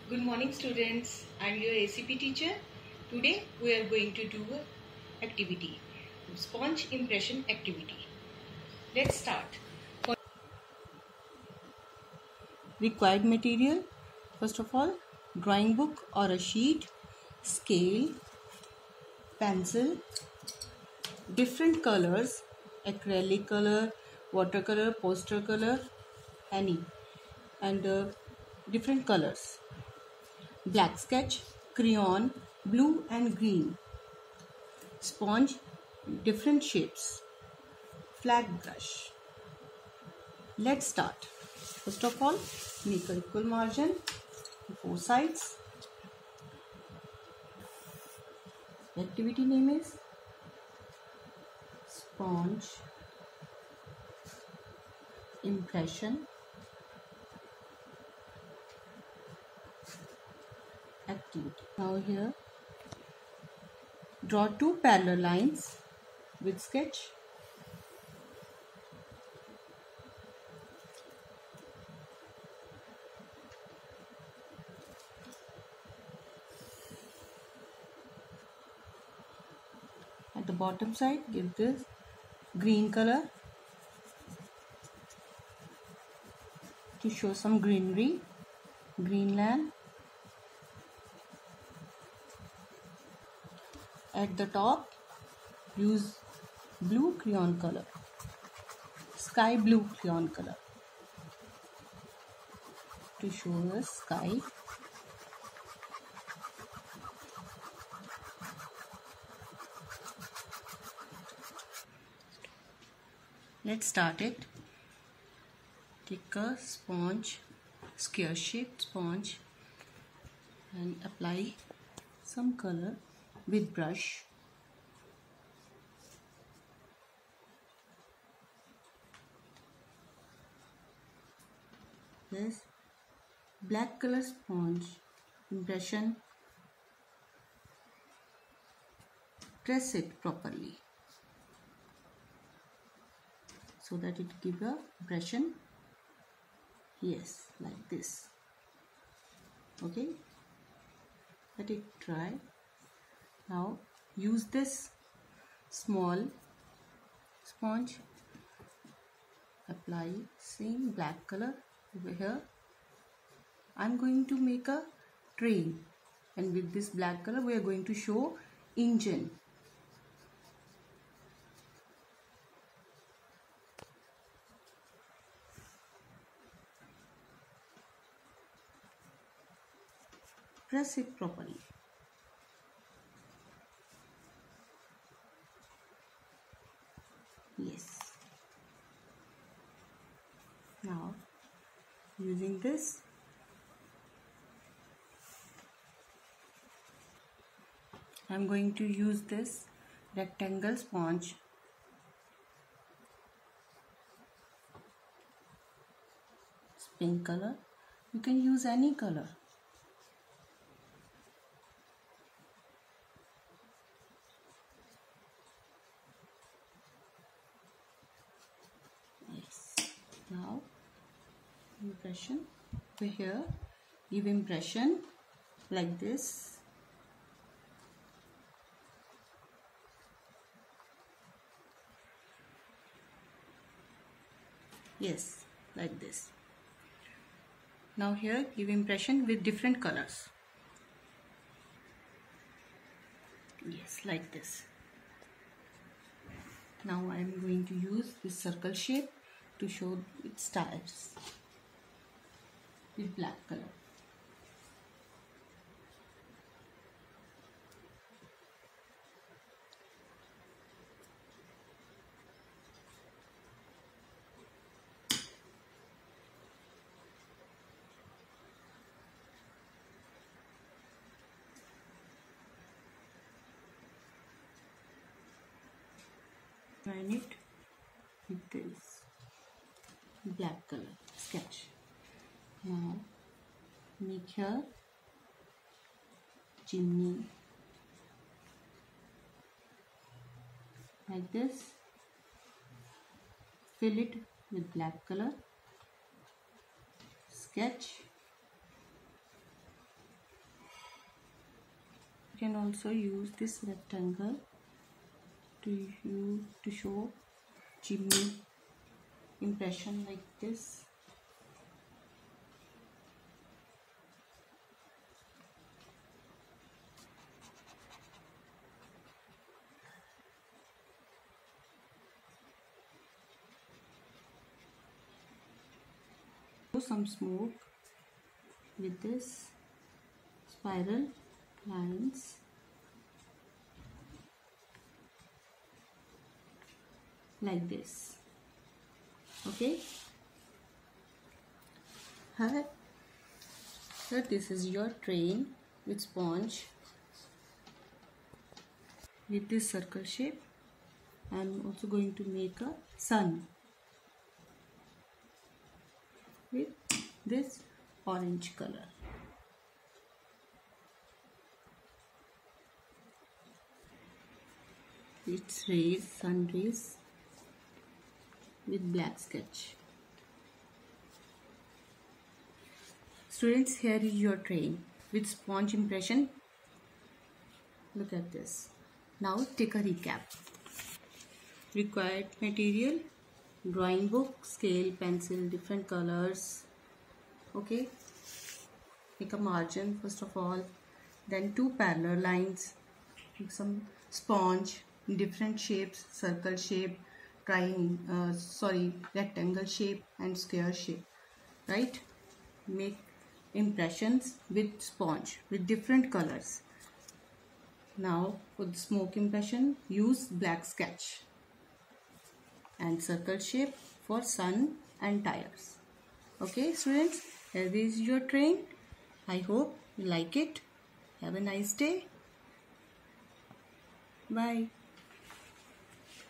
Good morning students, I am your ACP teacher. Today we are going to do a activity, sponge impression activity. Let's start. For required material, first of all, drawing book or a sheet, scale, pencil, different colors, acrylic color, watercolor, poster color, any, and different colors, black sketch, crayon, blue and green, sponge, different shapes, flat brush. Let's start. First of all, make a equal margin on four sides. The activity name is sponge impression activity. Now here, draw two parallel lines with sketch. At the bottom side, give this green color to show some greenery, greenland. At the top, use blue crayon color, sky blue crayon color to show the sky. Let's start it. Take a sponge, square shaped sponge, and apply some color with brush. This black color sponge impression, press it properly so that it gives a impression. Yes, like this. Okay, let it dry. Now use this small sponge, apply same black color over here. I'm going to make a train, and with this black color we are going to show engine. Press it properly. Yes. Now using this, I'm going to use this rectangle sponge. It's pink color. You can use any color. Yes. Now impression over here. Give impression like this. Yes, like this. Now here, give impression with different colors. Yes, like this. Now I am going to use this circle shape to show its tires with black color. Line it with this black color sketch. Now make here chimney like this. Fill it with black color. Sketch You can also use this rectangle to show chimney impression like this. Some smoke with this spiral lines. Like this. Okay. Here this is your train with sponge with this circle shape. I am also going to make a sun with this orange color. It's rays, sun rays with black sketch. Students, here is your train with sponge impression. Look at this. Now take a recap. Required material: drawing book, scale, pencil, different colors. Okay. Make a margin first of all. Then 2 parallel lines. Make some sponge, different shapes: circle shape, rectangle shape and square shape. Right? Make impressions with sponge with different colors. Now for the smoke impression, use black sketch, and circle shape for sun and tires. Okay students, here is your train. I hope you like it. Have a nice day. Bye.